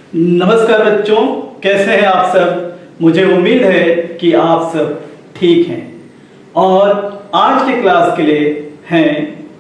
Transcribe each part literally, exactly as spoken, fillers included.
नमस्कार बच्चों, कैसे हैं आप सब। मुझे उम्मीद है कि आप सब ठीक हैं और आज के क्लास के लिए हैं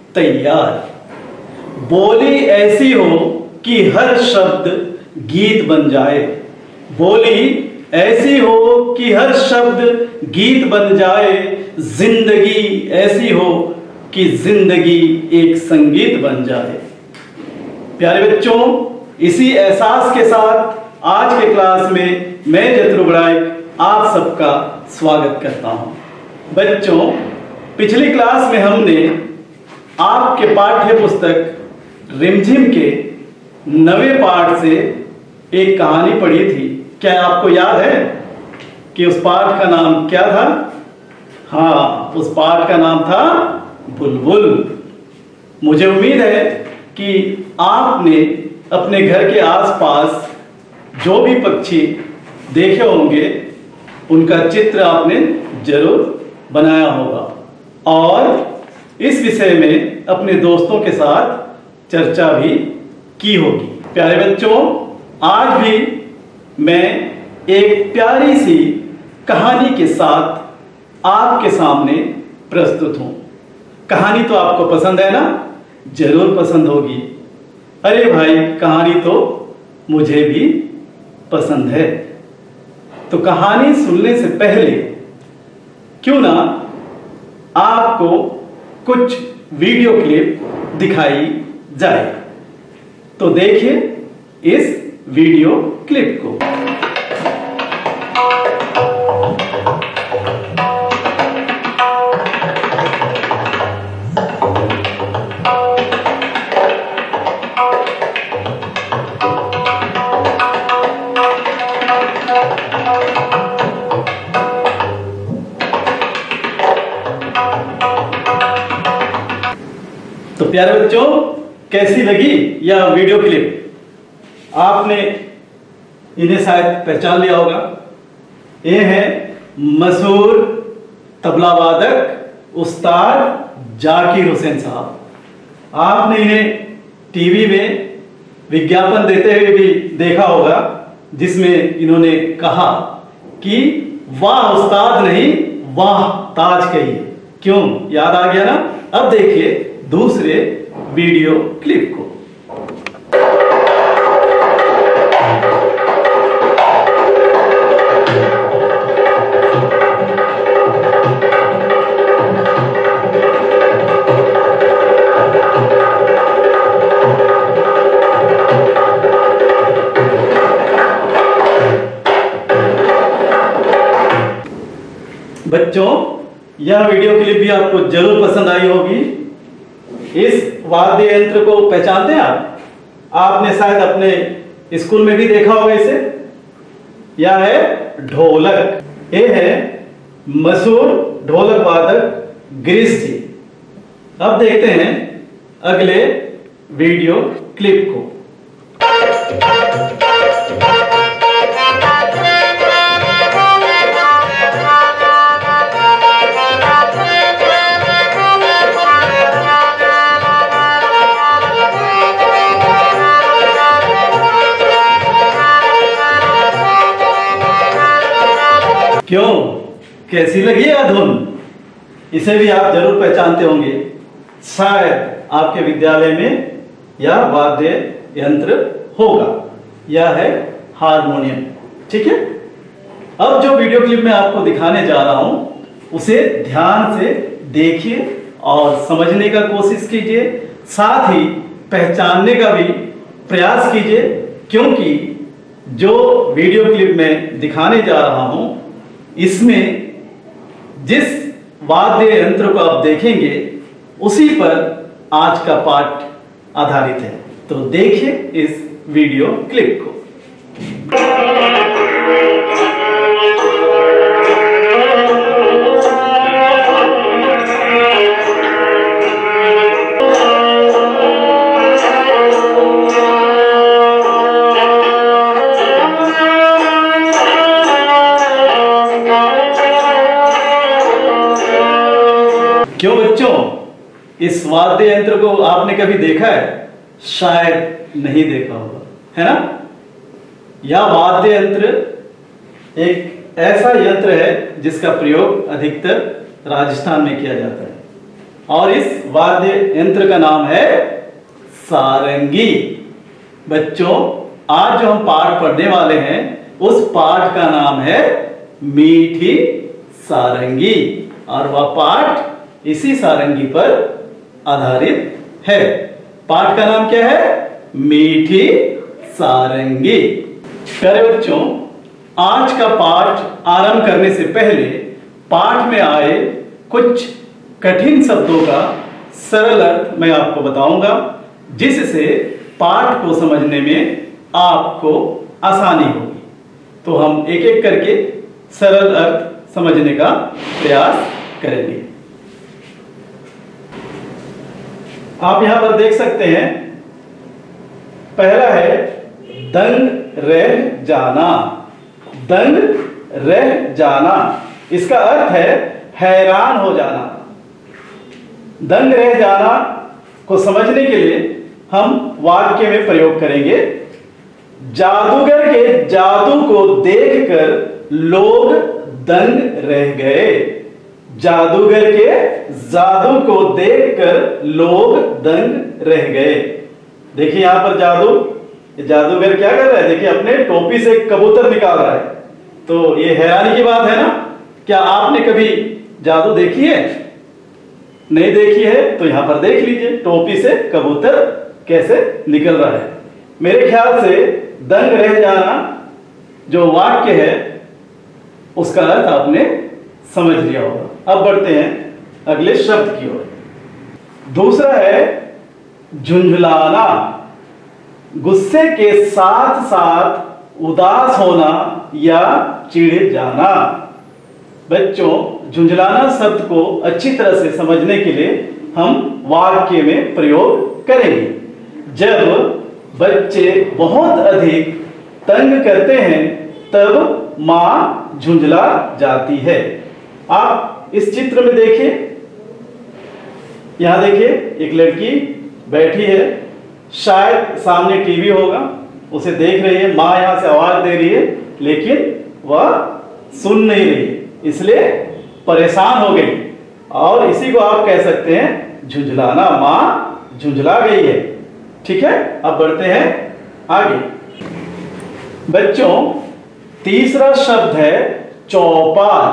तैयार। बोली ऐसी हो कि हर शब्द गीत बन जाए, बोली ऐसी हो कि हर शब्द गीत बन जाए, जिंदगी ऐसी हो कि जिंदगी एक संगीत बन जाए। प्यारे बच्चों, इसी एहसास के साथ आज के क्लास में मैं जतरू बड़ाइक आप सबका स्वागत करता हूं। बच्चों, पिछली क्लास में हमने आपके पाठ्य पुस्तक रिमझिम के नवे पाठ से एक कहानी पढ़ी थी। क्या आपको याद है कि उस पाठ का नाम क्या था? हाँ, उस पाठ का नाम था बुलबुल। मुझे उम्मीद है कि आपने अपने घर के आसपास जो भी पक्षी देखे होंगे उनका चित्र आपने जरूर बनाया होगा और इस विषय में अपने दोस्तों के साथ चर्चा भी की होगी। प्यारे बच्चों, आज भी मैं एक प्यारी सी कहानी के साथ आपके सामने प्रस्तुत हूं। कहानी तो आपको पसंद है ना? जरूर पसंद होगी। अरे भाई, कहानी तो मुझे भी पसंद है। तो कहानी सुनने से पहले क्यों ना आपको कुछ वीडियो क्लिप दिखाई जाए, तो देखिए इस वीडियो क्लिप को। तो प्यारे बच्चों, कैसी लगी यह वीडियो क्लिप? आपने इन्हें शायद पहचान लिया होगा। ये है मशहूर तबला वादक उस्ताद जाकिर हुसैन साहब। आपने इन्हें टीवी में विज्ञापन देते हुए भी देखा होगा, जिसमें इन्होंने कहा कि वाह उस्ताद नहीं, वाह ताज कहिए। क्यों, याद आ गया ना? अब देखिए दूसरे वीडियो क्लिप को। बच्चों, यह वीडियो क्लिप भी आपको जरूर पसंद आई होगी। इस वाद्य यंत्र को पहचानते हैं आप? आपने शायद अपने स्कूल में भी देखा होगा इसे। यह है ढोलक। ये है मशहूर ढोलक वादक गिरीश जी। अब देखते हैं अगले वीडियो क्लिप को। क्यों, कैसी लगी यह धुन? इसे भी आप जरूर पहचानते होंगे। शायद आपके विद्यालय में यह वाद्य यंत्र होगा। यह है हारमोनियम। ठीक है, अब जो वीडियो क्लिप मैं आपको दिखाने जा रहा हूं उसे ध्यान से देखिए और समझने का कोशिश कीजिए, साथ ही पहचानने का भी प्रयास कीजिए, क्योंकि जो वीडियो क्लिप मैं दिखाने जा रहा हूं इसमें जिस वाद्य यंत्र को आप देखेंगे उसी पर आज का पाठ आधारित है। तो देखिए इस वीडियो क्लिप को। क्यों बच्चों, इस वाद्य यंत्र को आपने कभी देखा है? शायद नहीं देखा होगा, है ना? यह वाद्य यंत्र एक ऐसा यंत्र है जिसका प्रयोग अधिकतर राजस्थान में किया जाता है, और इस वाद्य यंत्र का नाम है सारंगी। बच्चों, आज जो हम पाठ पढ़ने वाले हैं उस पाठ का नाम है मीठी सारंगी, और वह पाठ इसी सारंगी पर आधारित है। पाठ का नाम क्या है? मीठी सारंगी। प्यारे बच्चों, आज का पाठ आरंभ करने से पहले पाठ में आए कुछ कठिन शब्दों का सरल अर्थ मैं आपको बताऊंगा, जिससे पाठ को समझने में आपको आसानी होगी। तो हम एक एक करके सरल अर्थ समझने का प्रयास करेंगे। आप यहां पर देख सकते हैं, पहला है दंग रह जाना। दंग रह जाना, इसका अर्थ है हैरान हो जाना। दंग रह जाना को समझने के लिए हम वाक्य में प्रयोग करेंगे। जादूगर के जादू को देखकर लोग दंग रह गए। जादूगर के जादू को देखकर लोग दंग रह गए। देखिए यहां पर जादू जादूगर क्या कर रहा है? देखिए अपने टोपी से कबूतर निकाल रहा है। तो ये हैरानी की बात है ना। क्या आपने कभी जादू देखी है? नहीं देखी है तो यहां पर देख लीजिए, टोपी से कबूतर कैसे निकल रहा है। मेरे ख्याल से दंग रह जाना जो वाक्य है उसका अर्थ आपने समझ लिया होगा। अब बढ़ते हैं अगले शब्द की ओर। दूसरा है झुंझलाना। गुस्से के साथ साथ उदास होना या चिढ़ जाना। बच्चों, झुंझलाना शब्द को अच्छी तरह से समझने के लिए हम वाक्य में प्रयोग करेंगे। जब बच्चे बहुत अधिक तंग करते हैं तब मां झुंझला जाती है। आप इस चित्र में देखिए, यहां देखिए एक लड़की बैठी है, शायद सामने टीवी होगा, उसे देख रही है। मां यहां से आवाज दे रही है लेकिन वह सुन नहीं रही, इसलिए परेशान हो गई, और इसी को आप कह सकते हैं झुंझलाना। मां झुंझला गई है। ठीक है, अब बढ़ते हैं आगे। बच्चों, तीसरा शब्द है चौपाल।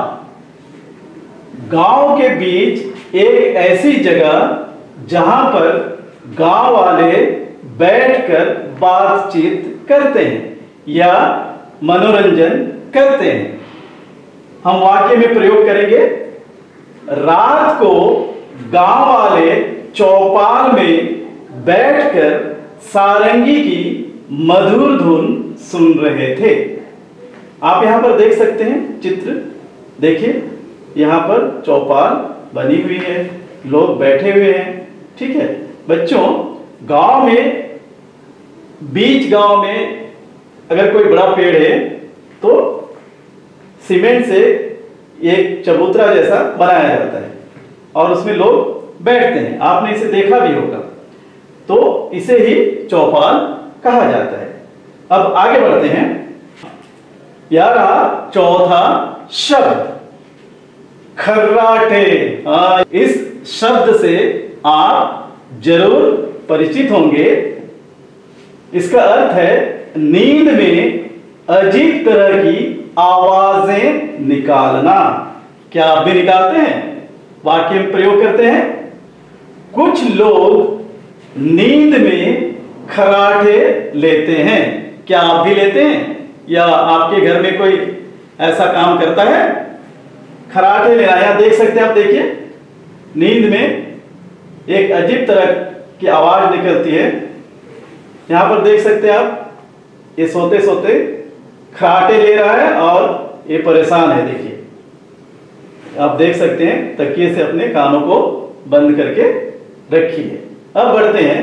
गांव के बीच एक ऐसी जगह जहां पर गांव वाले बैठकर बातचीत करते हैं या मनोरंजन करते हैं। हम वाक्य में प्रयोग करेंगे। रात को गांव वाले चौपाल में बैठकर सारंगी की मधुर धुन सुन रहे थे। आप यहां पर देख सकते हैं चित्र, देखिए यहां पर चौपाल बनी हुई है, लोग बैठे हुए हैं। ठीक है बच्चों, गांव में, बीच गांव में अगर कोई बड़ा पेड़ है तो सीमेंट से एक चबूतरा जैसा बनाया जाता है और उसमें लोग बैठते हैं। आपने इसे देखा भी होगा, तो इसे ही चौपाल कहा जाता है। अब आगे बढ़ते हैं। यह रहा चौथा शब्द, खर्राटे। इस शब्द से आप जरूर परिचित होंगे। इसका अर्थ है नींद में अजीब तरह की आवाजें निकालना। क्या आप भी निकालते हैं? वाक्य में प्रयोग करते हैं। कुछ लोग नींद में खर्राटे लेते हैं। क्या आप भी लेते हैं या आपके घर में कोई ऐसा काम करता है? खर्राटे लेना, यहां देख सकते हैं आप, देखिए नींद में एक अजीब तरह की आवाज निकलती है। यहां पर देख सकते हैं आप, ये सोते सोते खर्राटे ले रहा है और ये परेशान है। देखिए आप देख सकते हैं, तकिए से अपने कानों को बंद करके रखिए। अब बढ़ते हैं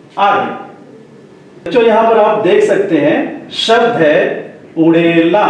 आगे। जो यहां पर आप देख सकते हैं शब्द है उड़ेलना।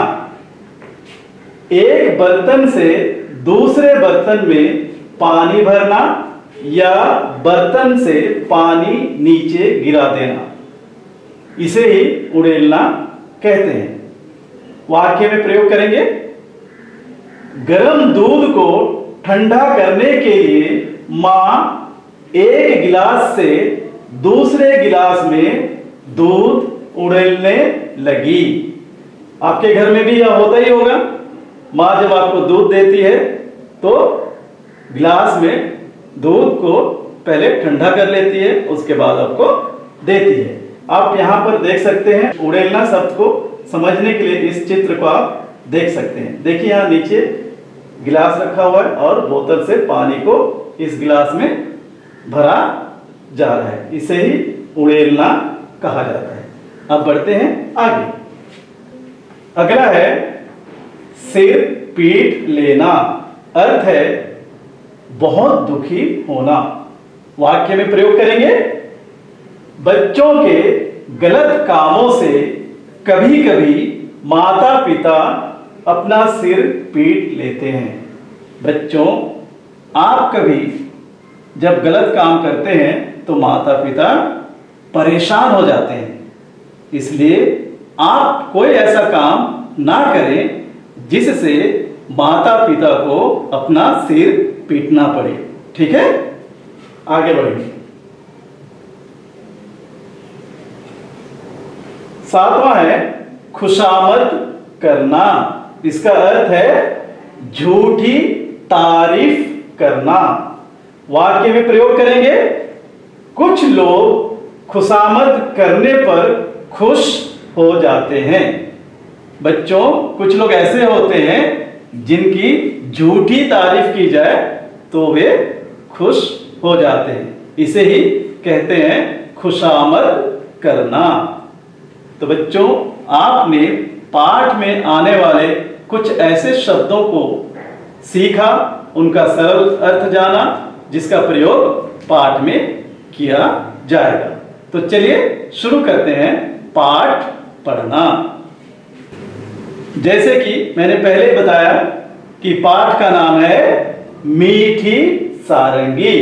एक बर्तन से दूसरे बर्तन में पानी भरना या बर्तन से पानी नीचे गिरा देना, इसे ही उड़ेलना कहते हैं। वाक्य में प्रयोग करेंगे। गर्म दूध को ठंडा करने के लिए मां एक गिलास से दूसरे गिलास में दूध उड़ेलने लगी। आपके घर में भी यह होता ही होगा। मां जब आपको दूध देती है तो गिलास में दूध को पहले ठंडा कर लेती है, उसके बाद आपको देती है। आप यहां पर देख सकते हैं, उड़ेलना शब्द को समझने के लिए इस चित्र को आप देख सकते हैं। देखिए यहां नीचे गिलास रखा हुआ है और बोतल से पानी को इस गिलास में भरा जा रहा है। इसे ही उड़ेलना कहा जाता है। अब बढ़ते हैं आगे। अगला है सिर पीट लेना। अर्थ है बहुत दुखी होना। वाक्य में प्रयोग करेंगे। बच्चों के गलत कामों से कभी कभी माता पिता अपना सिर पीट लेते हैं। बच्चों, आप कभी जब गलत काम करते हैं तो माता पिता परेशान हो जाते हैं। इसलिए आप कोई ऐसा काम ना करें जिससे माता पिता को अपना सिर पीटना पड़े। ठीक है, आगे बढ़ेंगे। सातवां है खुशामद करना। इसका अर्थ है झूठी तारीफ करना। वाक्य में प्रयोग करेंगे। कुछ लोग खुशामद करने पर खुश हो जाते हैं। बच्चों, कुछ लोग ऐसे होते हैं जिनकी झूठी तारीफ की जाए तो वे खुश हो जाते हैं। इसे ही कहते हैं खुशामद करना। तो बच्चों, आपने पाठ में आने वाले कुछ ऐसे शब्दों को सीखा, उनका सरल अर्थ जाना, जिसका प्रयोग पाठ में किया जाएगा। तो चलिए शुरू करते हैं पाठ पढ़ना। जैसे कि मैंने पहले बताया कि पाठ का नाम है मीठी सारंगी।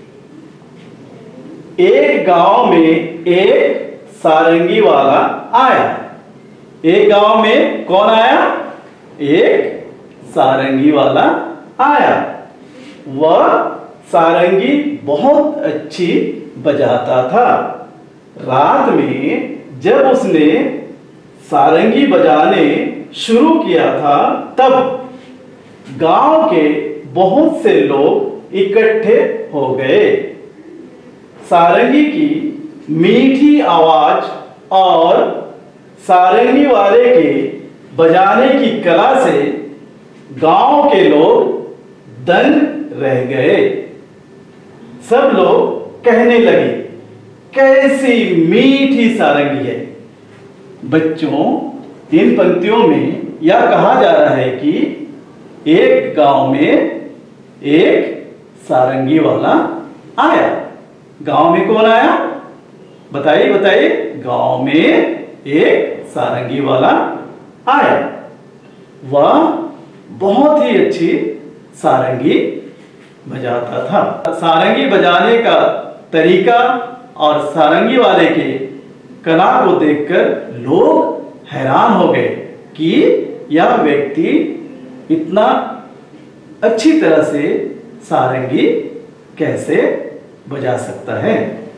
एक गांव में एक सारंगी वाला आया। एक गांव में कौन आया? एक सारंगी वाला आया। वह सारंगी बहुत अच्छी बजाता था। रात में जब उसने सारंगी बजाने शुरू किया था तब गांव के बहुत से लोग इकट्ठे हो गए। सारंगी की मीठी आवाज और सारंगी वाले के बजाने की कला से गांव के लोग दंग रह गए। सब लोग कहने लगे, कैसी मीठी सारंगी है। बच्चों, इन पंक्तियों में यह कहा जा रहा है कि एक गांव में एक सारंगी वाला आया। गांव में कौन आया? बताइए बताइए। गांव में एक सारंगी वाला आया। वह बहुत ही अच्छी सारंगी बजाता था। सारंगी बजाने का तरीका और सारंगी वाले के कला को देखकर लोग हैरान हो गए कि यह व्यक्ति इतना अच्छी तरह से सारंगी कैसे बजा सकता है।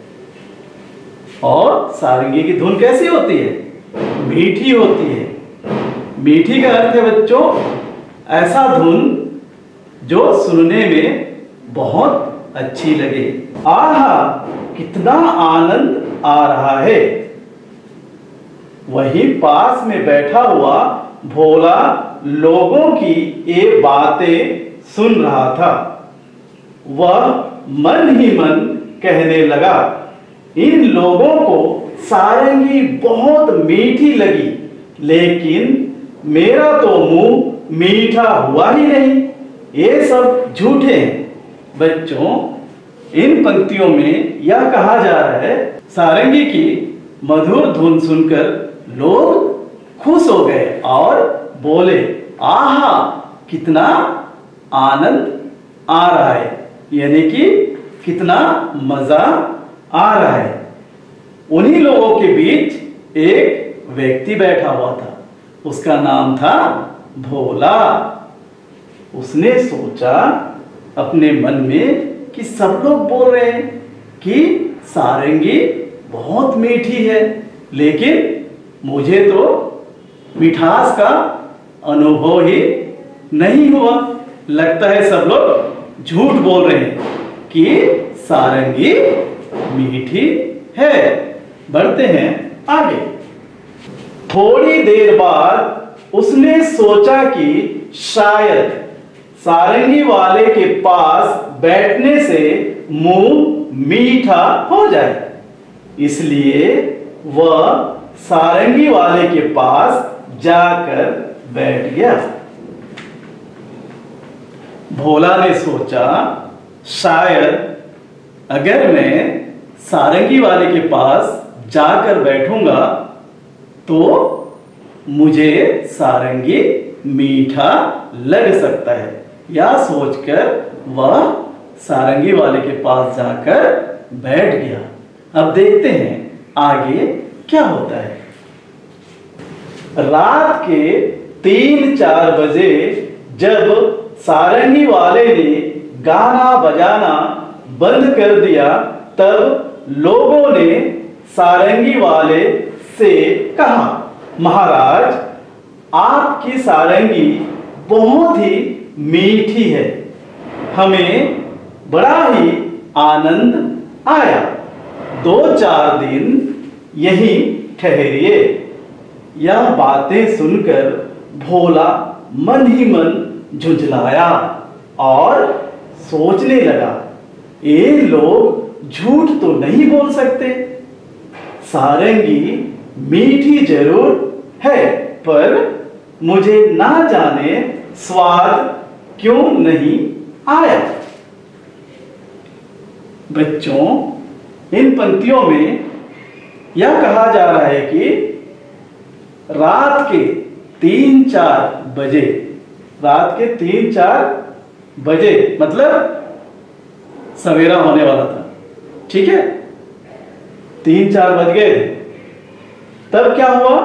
और सारंगी की धुन कैसी होती है? मीठी होती है। मीठी का अर्थ है बच्चों ऐसा धुन जो सुनने में बहुत अच्छी लगे। आहा, कितना आनंद आ रहा है। वहीं पास में बैठा हुआ भोला लोगों की ये बातें सुन रहा था। वह मन ही मन कहने लगा, इन लोगों को सारंगी बहुत मीठी लगी, लेकिन मेरा तो मुंह मीठा हुआ ही नहीं। ये सब झूठे हैं। बच्चों, इन पंक्तियों में यह कहा जा रहा है सारंगी की मधुर धुन सुनकर लोग खुश हो गए और बोले, आहा, कितना आनंद आ रहा है, यानी कि कितना मजा आ रहा है। उन्हीं लोगों के बीच एक व्यक्ति बैठा हुआ था, उसका नाम था भोला। उसने सोचा अपने मन में कि सब लोग बोल रहे हैं कि सारंगी बहुत मीठी है, लेकिन मुझे तो मिठास का अनुभव ही नहीं हुआ। लगता है सब लोग झूठ बोल रहे हैं कि सारंगी मीठी है। बढ़ते हैं आगे। थोड़ी देर बाद उसने सोचा कि शायद सारंगी वाले के पास बैठने से मुंह मीठा हो जाए, इसलिए वह सारंगी वाले के पास जाकर बैठ गया। भोला ने सोचा शायद अगर मैं सारंगी वाले के पास जाकर बैठूंगा तो मुझे सारंगी मीठा लग सकता है। यह सोचकर वह सारंगी वाले के पास जाकर बैठ गया। अब देखते हैं आगे क्या होता है। रात के तीन चार बजे जब सारंगी वाले ने गाना बजाना बंद कर दिया, तब लोगों ने सारंगी वाले से कहा, महाराज आपकी सारंगी बहुत ही मीठी है, हमें बड़ा ही आनंद आया, दो चार दिन यहीं ठहरिए। यह बातें सुनकर भोला मन ही मन झुंझलाया और सोचने लगा, ये लोग झूठ तो नहीं बोल सकते, सारंगी मीठी जरूर है, पर मुझे ना जाने स्वाद क्यों नहीं आया। बच्चों, इन पंक्तियों में यह कहा जा रहा है कि रात के तीन चार बजे, रात के तीन चार बजे मतलब सवेरा होने वाला था, ठीक है, तीन चार बज गए। तब क्या हुआ,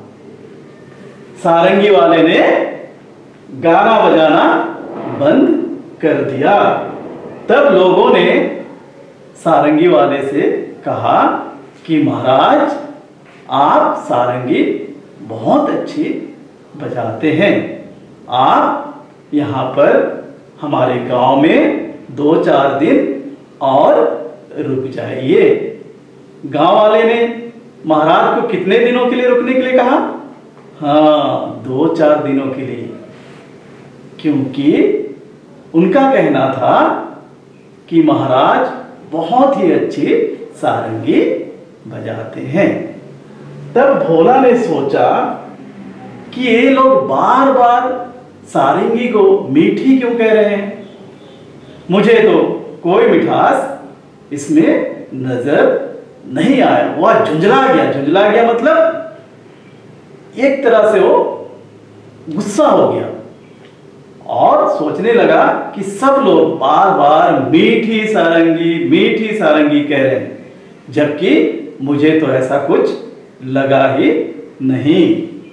सारंगी वाले ने गाना बजाना बंद कर दिया। तब लोगों ने सारंगी वाले से कहा कि महाराज आप सारंगी बहुत अच्छी बजाते हैं, आप यहाँ पर हमारे गांव में दो चार दिन और रुक जाइए। गांव वाले ने महाराज को कितने दिनों के लिए रुकने के लिए कहा? हाँ, दो चार दिनों के लिए, क्योंकि उनका कहना था कि महाराज बहुत ही अच्छी सारंगी बजाते हैं। तब भोला ने सोचा कि ये लोग बार बार सारंगी को मीठी क्यों कह रहे हैं, मुझे तो कोई मिठास इसमें नजर नहीं आया। वह झुंझला गया, झुंझला गया मतलब एक तरह से वो गुस्सा हो गया और सोचने लगा कि सब लोग बार बार मीठी सारंगी मीठी सारंगी कह रहे हैं, जबकि मुझे तो ऐसा कुछ लगा ही नहीं।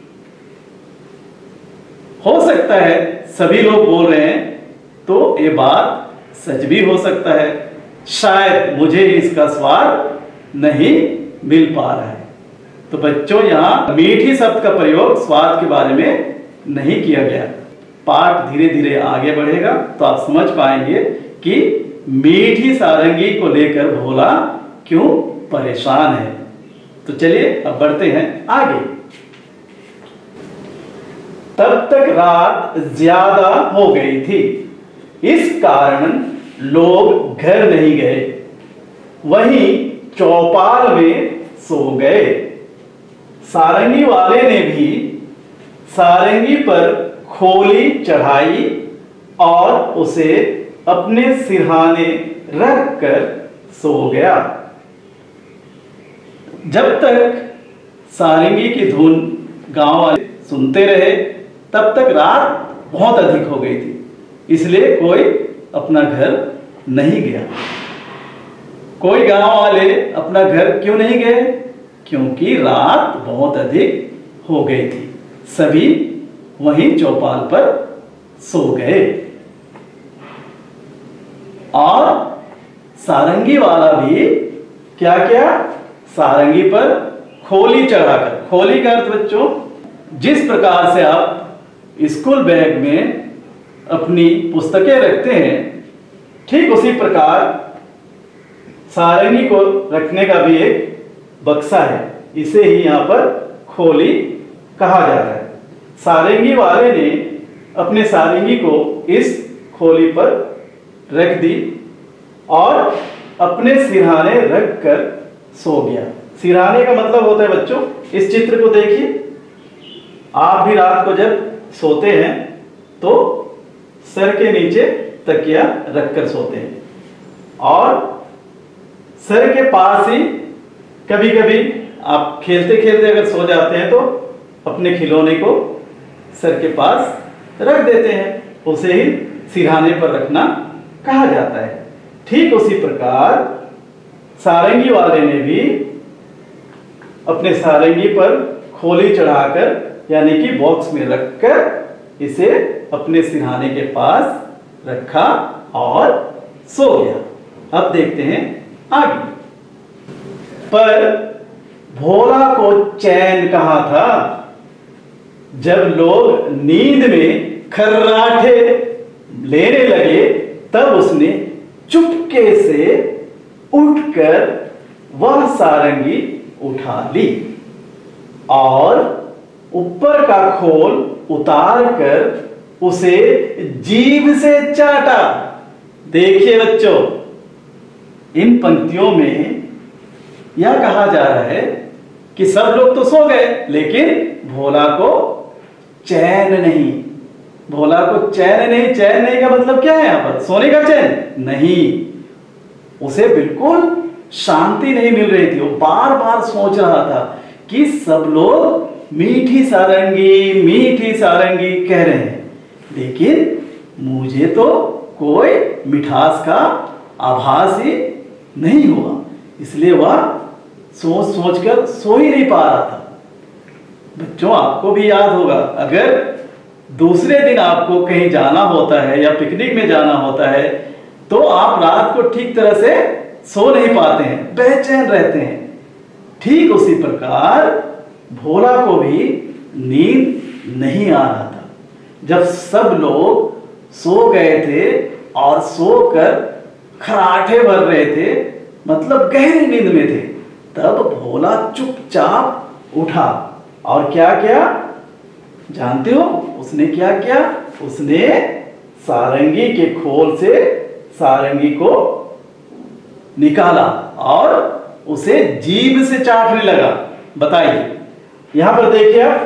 हो सकता है सभी लोग बोल रहे हैं तो ये बात सच भी हो सकता है, शायद मुझे इसका स्वाद नहीं मिल पा रहा है। तो बच्चों, यहाँ मीठी शब्द का प्रयोग स्वाद के बारे में नहीं किया गया। पाठ धीरे धीरे आगे बढ़ेगा तो आप समझ पाएंगे कि मीठी सारंगी को लेकर भोला क्यों परेशान है। तो चलिए अब बढ़ते हैं आगे। तब तक रात ज्यादा हो गई थी, इस कारण लोग घर नहीं गए, वहीं चौपाल में सो गए। सारंगी वाले ने भी सारंगी पर खोली चढ़ाई और उसे अपने सिरहाने रख कर सो गया। जब तक सारंगी की धुन गांव वाले सुनते रहे, तब तक रात बहुत अधिक हो गई थी, इसलिए कोई अपना घर नहीं गया। कोई गांव वाले अपना घर क्यों नहीं गए? क्योंकि रात बहुत अधिक हो गई थी। सभी वहीं चौपाल पर सो गए और सारंगी वाला भी क्या क्या, सारंगी पर खोली चढ़ाकर, खोली का अर्थ बच्चों, जिस प्रकार से आप स्कूल बैग में अपनी पुस्तकें रखते हैं, ठीक उसी प्रकार सारंगी को रखने का भी एक बक्सा है। इसे ही यहाँ पर खोली कहा जाता है। सारंगी वाले ने अपने सारंगी को इस खोली पर रख दी और अपने सिरहाने रख कर सो गया। सिरहाने का मतलब होता है बच्चों, इस चित्र को देखिए, आप भी रात को जब सोते हैं तो सर के नीचे तकिया रखकर सोते हैं और सर के पास ही कभी कभी आप खेलते खेलते अगर सो जाते हैं तो अपने खिलौने को सर के पास रख देते हैं, उसे ही सिरहाने पर रखना कहा जाता है। ठीक उसी प्रकार सारंगी वाले ने भी अपने सारंगी पर खोली चढ़ाकर यानी कि बॉक्स में रखकर इसे अपने सिरहाने के पास रखा और सो गया। अब देखते हैं आगे। पर भोला को चैन कहाँ था? जब लोग नींद में खर्राटे लेने लगे तब उसने चुपके से उठकर वह सारंगी उठा ली और ऊपर का खोल उतार कर उसे जीभ से चाटा। देखिए बच्चों, इन पंक्तियों में यह कहा जा रहा है कि सब लोग तो सो गए लेकिन भोला को चैन नहीं। भोला को चैन नहीं, चैन नहीं का मतलब क्या है? यहां पर सोने का चैन नहीं, उसे बिल्कुल शांति नहीं मिल रही थी। वो बार बार सोच रहा था कि सब लोग मीठी सारंगी मीठी सारंगी कह रहे हैं, लेकिन मुझे तो कोई मिठास का आभास ही नहीं हुआ। इसलिए वह सोच सोच कर सो ही नहीं पा रहा था। बच्चों, आपको भी याद होगा, अगर दूसरे दिन आपको कहीं जाना होता है या पिकनिक में जाना होता है तो आप रात को ठीक तरह से सो नहीं पाते हैं, बेचैन रहते हैं। ठीक उसी प्रकार भोला को भी नींद नहीं आ रहा था। जब सब लोग सो गए थे और सोकर खराटे भर रहे थे, मतलब गहरी नींद में थे, तब भोला चुपचाप उठा और क्या किया जानते हो? उसने क्या किया? उसने सारंगी के खोल से सारंगी को निकाला और उसे जीभ से चाटने लगा। बताइए, यहां पर देखिए आप,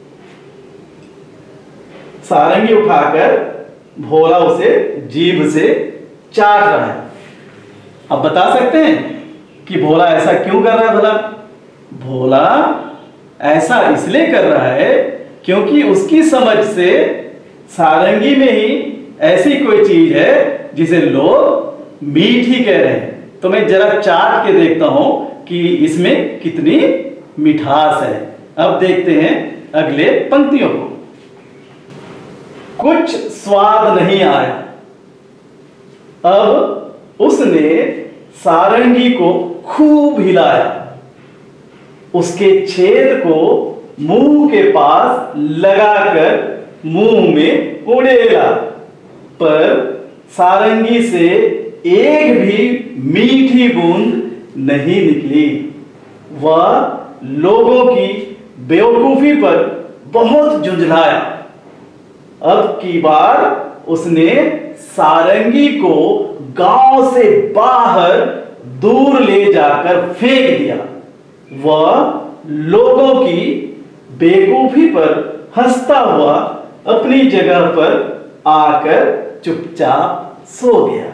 सारंगी उठाकर भोला उसे जीभ से चाट रहा है। अब बता सकते हैं कि भोला ऐसा क्यों कर रहा है? भला भोला ऐसा इसलिए कर रहा है क्योंकि उसकी समझ से सारंगी में ही ऐसी कोई चीज है जिसे लोग मीठी कह रहे हैं। तो मैं जरा चाट के देखता हूं कि इसमें कितनी मिठास है। अब देखते हैं अगले पंक्तियों को। कुछ स्वाद नहीं आया। अब उसने सारंगी को खूब हिलाया, उसके छेद को मुंह के पास लगाकर मुंह में उड़ेला, पर सारंगी से एक भी मीठी बूंद नहीं निकली। वह लोगों की बेवकूफी पर बहुत झुंझलाया। अब की बार उसने सारंगी को गांव से बाहर दूर ले जाकर फेंक दिया। वह लोगों की बेवकूफी पर हंसता हुआ अपनी जगह पर आकर चुपचाप सो गया।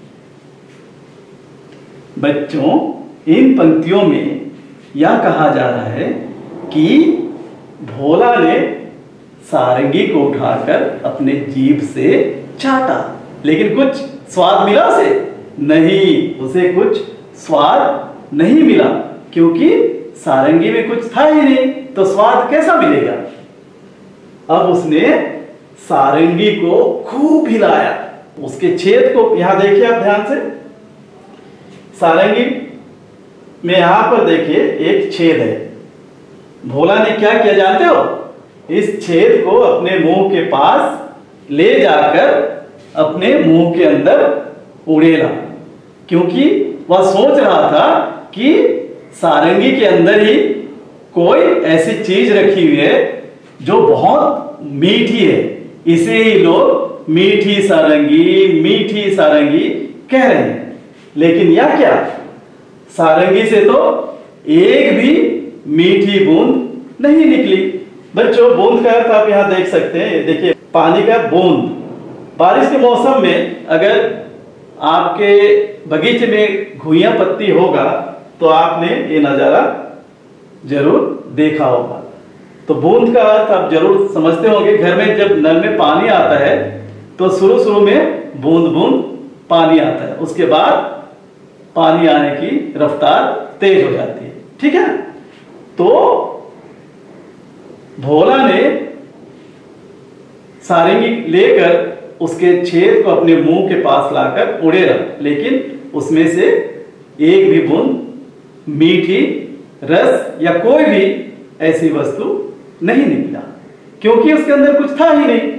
बच्चों, इन पंक्तियों में यह कहा जा रहा है कि भोला ने सारंगी को उठाकर अपने जीभ से चाटा, लेकिन कुछ स्वाद मिला उसे? नहीं, उसे कुछ स्वाद नहीं मिला, क्योंकि सारंगी में कुछ था ही नहीं, तो स्वाद कैसा मिलेगा। अब उसने सारंगी को खूब हिलाया, उसके छेद को यहां देखिए आप ध्यान से, सारंगी में यहां पर देखिए एक छेद है। भोला ने क्या किया जानते हो, इस छेद को अपने मुंह के पास ले जाकर अपने मुंह के अंदर उड़ेला, क्योंकि वह सोच रहा था कि सारंगी के अंदर ही कोई ऐसी चीज रखी हुई है जो बहुत मीठी है, इसे ही लोग मीठी सारंगी मीठी सारंगी कह रहे हैं। लेकिन यह क्या, सारंगी से तो एक भी मीठी बूंद नहीं निकली। बच्चों, बूंद का अर्थ आप यहां देख सकते हैं, देखिए पानी का बूंद। बारिश के मौसम में अगर आपके बगीचे में घुइयां पत्ती होगा तो आपने ये नजारा जरूर देखा होगा। तो बूंद का अर्थ आप जरूर समझते होंगे। घर में जब नल में पानी आता है तो शुरू शुरू में बूंद बूंद पानी आता है, उसके बाद पानी आने की रफ्तार तेज हो जाती है, ठीक है। तो भोला ने सारंगी लेकर उसके छेद को अपने मुंह के पास लाकर उड़ेला, लेकिन उसमें से एक भी बूंद मीठी रस या कोई भी ऐसी वस्तु नहीं निकला, क्योंकि उसके अंदर कुछ था ही नहीं।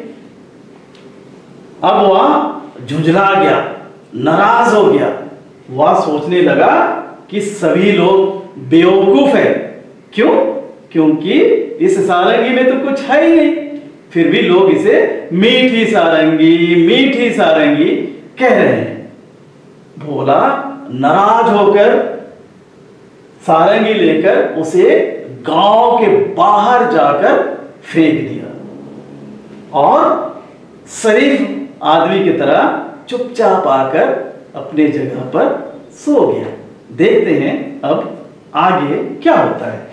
अब वह झुंझला गया, नाराज हो गया। वह सोचने लगा कि सभी लोग बेवकूफ हैं। क्यों? क्योंकि इस सारंगी में तो कुछ है ही नहीं, फिर भी लोग इसे मीठी सारंगी मीठी सारंगी कह रहे हैं। भोला नाराज होकर सारंगी लेकर उसे गांव के बाहर जाकर फेंक दिया और शरीफ आदमी की तरह चुपचाप आकर अपने जगह पर सो गया। देखते हैं अब आगे क्या होता है।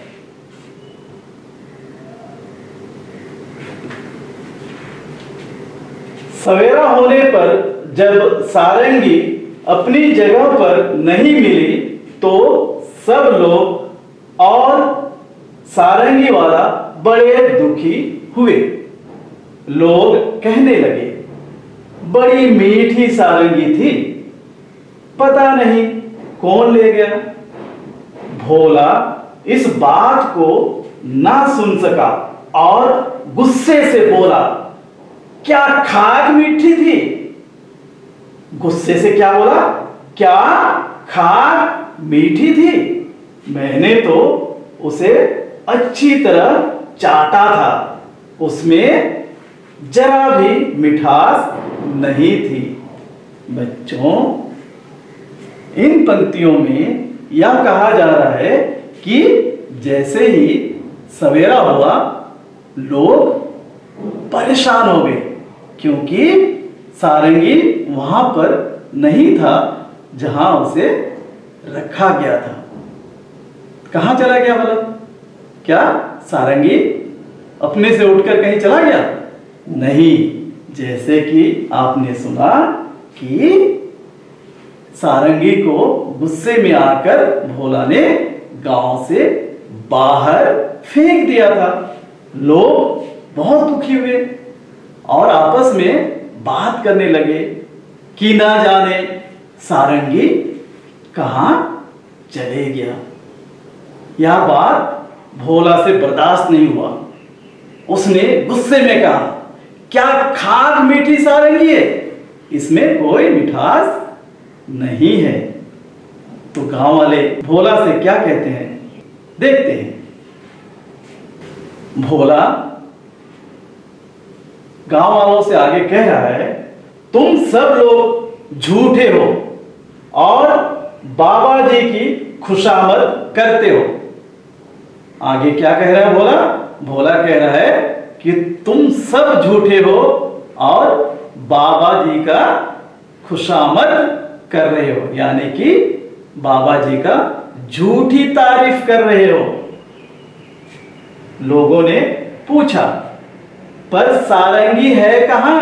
सवेरा होने पर जब सारंगी अपनी जगह पर नहीं मिली तो सब लोग और सारंगी वाला बड़े दुखी हुए। लोग कहने लगे, बड़ी मीठी सारंगी थी, पता नहीं कौन ले गया। भोला इस बात को ना सुन सका और गुस्से से बोला, क्या खाक मीठी थी? गुस्से से क्या बोला? क्या खाक मीठी थी? मैंने तो उसे अच्छी तरह चाटा था, उसमें जरा भी मिठास नहीं थी। बच्चों, इन पंक्तियों में यह कहा जा रहा है कि जैसे ही सवेरा हुआ लोग परेशान हो गए, क्योंकि सारंगी वहां पर नहीं था जहां उसे रखा गया था। कहां चला गया भला? क्या सारंगी अपने से उठकर कहीं चला गया? नहीं, जैसे कि आपने सुना कि सारंगी को गुस्से में आकर भोला ने गांव से बाहर फेंक दिया था। लोग बहुत दुखी हुए और आपस में बात करने लगे कि ना जाने सारंगी कहां चले गया। यह बात भोला से बर्दाश्त नहीं हुआ। उसने गुस्से में कहा, क्या खाक मीठी सारंगी है? इसमें कोई मिठास नहीं है। तो गांव वाले भोला से क्या कहते हैं, देखते हैं। भोला गांव वालों से आगे कह रहा है, तुम सब लोग झूठे हो और बाबा जी की खुशामद करते हो। आगे क्या कह रहा है भोला? भोला कह रहा है कि तुम सब झूठे हो और बाबा जी का खुशामद कर रहे हो, यानी कि बाबा जी का झूठी तारीफ कर रहे हो। लोगों ने पूछा, पर सारंगी है कहां?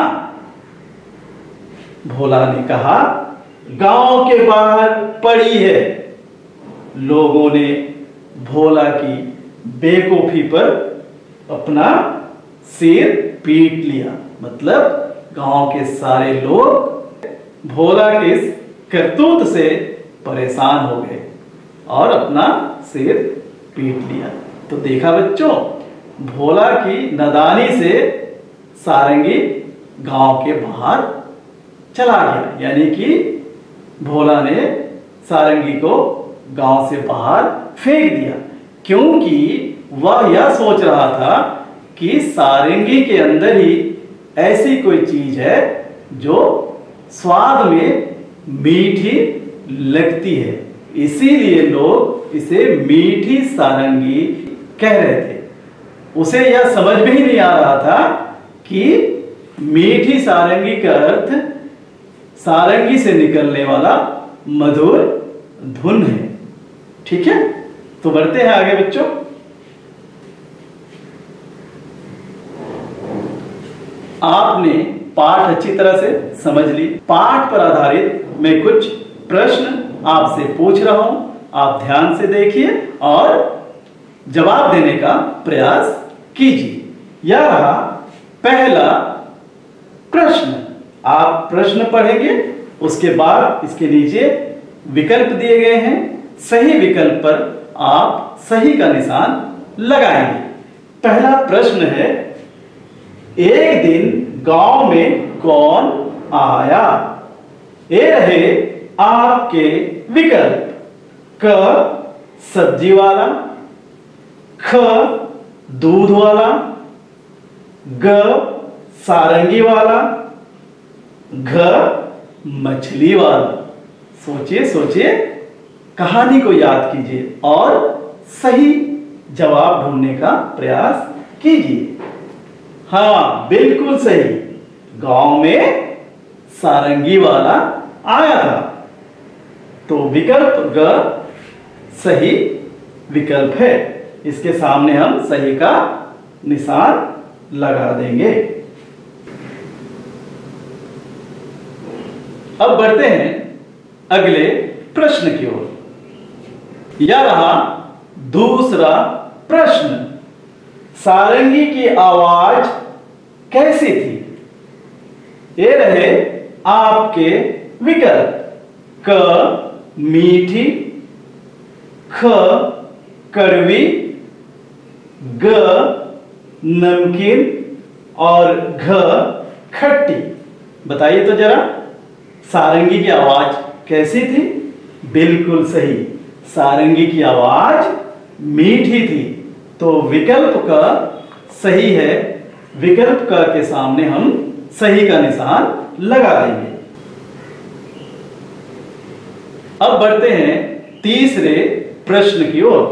भोला ने कहा, गांव के बाहर पड़ी है। लोगों ने भोला की बेवकूफी पर अपना सिर पीट लिया। मतलब गांव के सारे लोग भोला के इस करतूत से परेशान हो गए और अपना सिर पीट लिया। तो देखा बच्चों, भोला की नादानी से सारंगी गांव के बाहर चला गया, यानी कि भोला ने सारंगी को गांव से बाहर फेंक दिया, क्योंकि वह यह सोच रहा था कि सारंगी के अंदर ही ऐसी कोई चीज है जो स्वाद में मीठी लगती है, इसीलिए लोग इसे मीठी सारंगी कह रहे थे। उसे यह समझ में ही नहीं आ रहा था कि मीठी सारंगी का अर्थ सारंगी से निकलने वाला मधुर धुन है। ठीक है, तो बढ़ते हैं आगे बच्चों। आपने पाठ अच्छी तरह से समझ ली। पाठ पर आधारित मैं कुछ प्रश्न आपसे पूछ रहा हूं, आप ध्यान से देखिए और जवाब देने का प्रयास कीजिए। यह रहा पहला प्रश्न। आप प्रश्न पढ़ेंगे, उसके बाद इसके नीचे विकल्प दिए गए हैं, सही विकल्प पर आप सही का निशान लगाएंगे। पहला प्रश्न है, एक दिन गांव में कौन आया? ये रहे आपके विकल्प। क सब्जी वाला, ख दूध वाला, ग सारंगी वाला, घ मछली वाला। सोचिए सोचिए, कहानी को याद कीजिए और सही जवाब ढूंढने का प्रयास कीजिए। हाँ, बिल्कुल सही, गांव में सारंगी वाला आया था। तो विकल्प ग सही विकल्प है, इसके सामने हम सही का निशान लगा देंगे। अब बढ़ते हैं अगले प्रश्न की ओर। यह रहा दूसरा प्रश्न, सारंगी की आवाज कैसी थी? ये रहे आपके विकल्प। क मीठी, ख कड़वी, ग नमकीन और घ खट्टी। बताइए तो जरा, सारंगी की आवाज कैसी थी? बिल्कुल सही, सारंगी की आवाज मीठी थी। तो विकल्प का सही है, विकल्प का के सामने हम सही का निशान लगा देंगे। अब बढ़ते हैं तीसरे प्रश्न की ओर।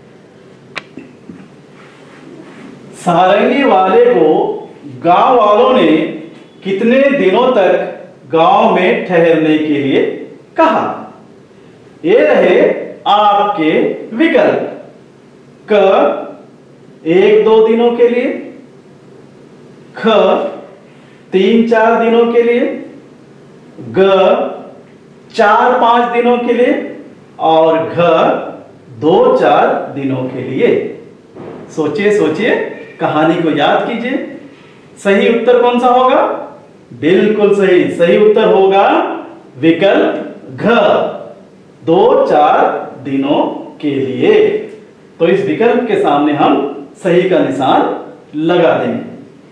सारंगी वाले को गांव वालों ने कितने दिनों तक गांव में ठहरने के लिए कहा? ये रहे आपके विकल्प। क एक दो दिनों के लिए, ख तीन चार दिनों के लिए, ग चार पांच दिनों के लिए और घ दो चार दिनों के लिए। सोचिए सोचिए, कहानी को याद कीजिए। सही उत्तर कौन सा होगा? बिल्कुल सही, सही उत्तर होगा विकल्प घ, दो चार दिनों के लिए। तो इस विकल्प के सामने हम सही का निशान लगा देंगे।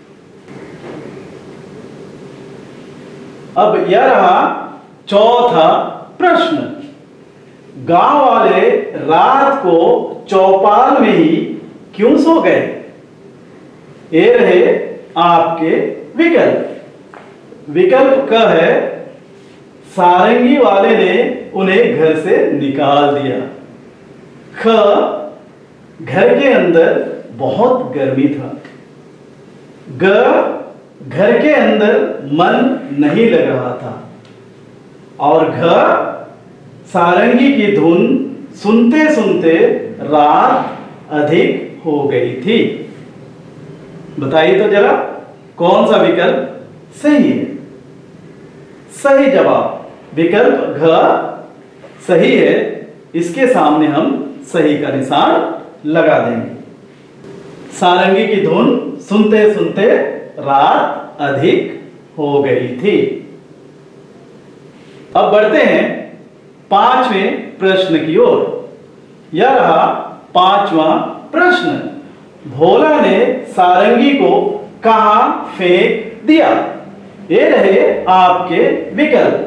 अब यह रहा चौथा प्रश्न, गांव वाले रात को चौपाल में ही क्यों सो गए? ये रहे आपके विकल्प। विकल्प क है, सारंगी वाले ने उन्हें घर से निकाल दिया। ख घर के अंदर बहुत गर्मी था। ग घर के अंदर मन नहीं लग रहा था। और घ सारंगी की धुन सुनते सुनते रात अधिक हो गई थी। बताइए तो जरा, कौन सा विकल्प सही है? सही जवाब विकल्प घ सही है, इसके सामने हम सही का निशान लगा देंगे। सारंगी की धुन सुनते सुनते रात अधिक हो गई थी। अब बढ़ते हैं पांचवें प्रश्न की ओर। यह रहा पांचवा प्रश्न। भोला ने सारंगी को कहां फेंक दिया? ये रहे आपके विकल्प।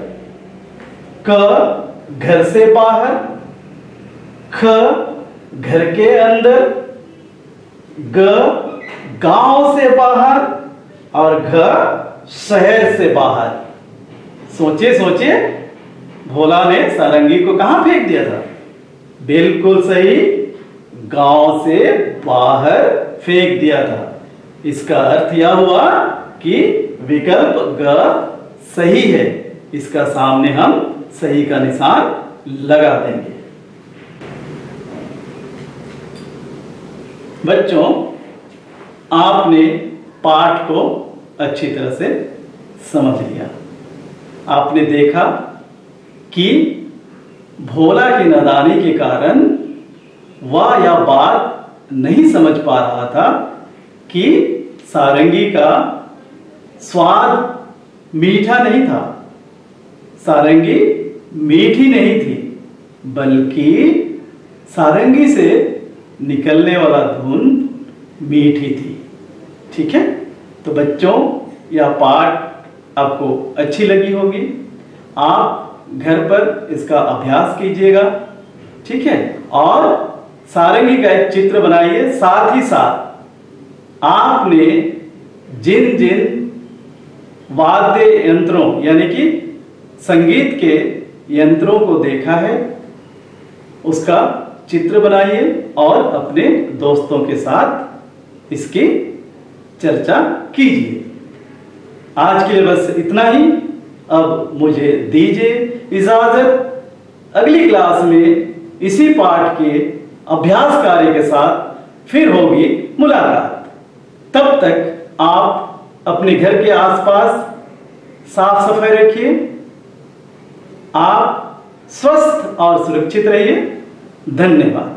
क घर से बाहर, ख घर के अंदर, ग गांव से बाहर और घ शहर से बाहर। सोचिए सोचिए, भोला ने सारंगी को कहां फेंक दिया था? बिल्कुल सही, गांव से बाहर फेंक दिया था। इसका अर्थ यह हुआ कि विकल्प ग सही है। इसका सामने हम सही का निशान लगा देंगे। बच्चों, आपने पाठ को अच्छी तरह से समझ लिया। आपने देखा कि भोला की नादानी के कारण वह यह बात नहीं समझ पा रहा था कि सारंगी का स्वाद मीठा नहीं था, सारंगी मीठी नहीं थी, बल्कि सारंगी से निकलने वाला धुन मीठी थी। ठीक है, तो बच्चों, यह पाठ आपको अच्छी लगी होगी। आप घर पर इसका अभ्यास कीजिएगा। ठीक है, और सारंगी का एक चित्र बनाइए। साथ ही साथ आपने जिन जिन वाद्य यंत्रों यानी कि संगीत के यंत्रों को देखा है उसका चित्र बनाइए और अपने दोस्तों के साथ इसकी चर्चा कीजिए। आज के लिए बस इतना ही। अब मुझे दीजिए इजाजत। अगली क्लास में इसी पाठ के अभ्यास कार्य के साथ फिर होगी मुलाकात। तब तक आप अपने घर के आसपास साफ सफाई रखिए। आप स्वस्थ और सुरक्षित रहिए। धन्यवाद।